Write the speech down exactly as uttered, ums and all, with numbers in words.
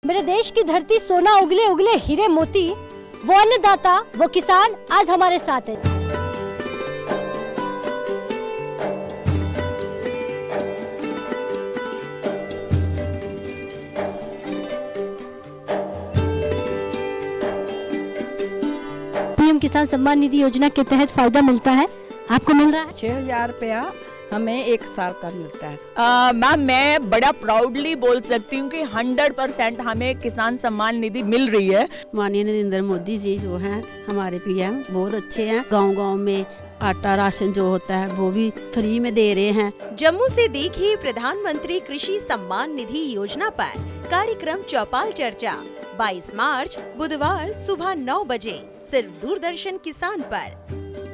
मेरे देश की धरती सोना उगले उगले हीरे मोती, वो अन्नदाता वो किसान आज हमारे साथ है। पीएम किसान सम्मान निधि योजना के तहत फायदा मिलता है, आपको मिल रहा है? छह हजार रुपया हमें एक साल का मिलता है। मैम मैं बड़ा प्राउडली बोल सकती हूँ कि हंड्रेड परसेंट हमें किसान सम्मान निधि मिल रही है। माननीय नरेंद्र मोदी जी जो हैं हमारे पीएम बहुत अच्छे हैं। गांव-गांव में आटा राशन जो होता है वो भी फ्री में दे रहे हैं। जम्मू से देखिए प्रधानमंत्री कृषि सम्मान निधि योजना पर कार्यक्रम चौपाल चर्चा बाईस मार्च बुधवार सुबह नौ बजे सिर्फ दूरदर्शन किसान पर।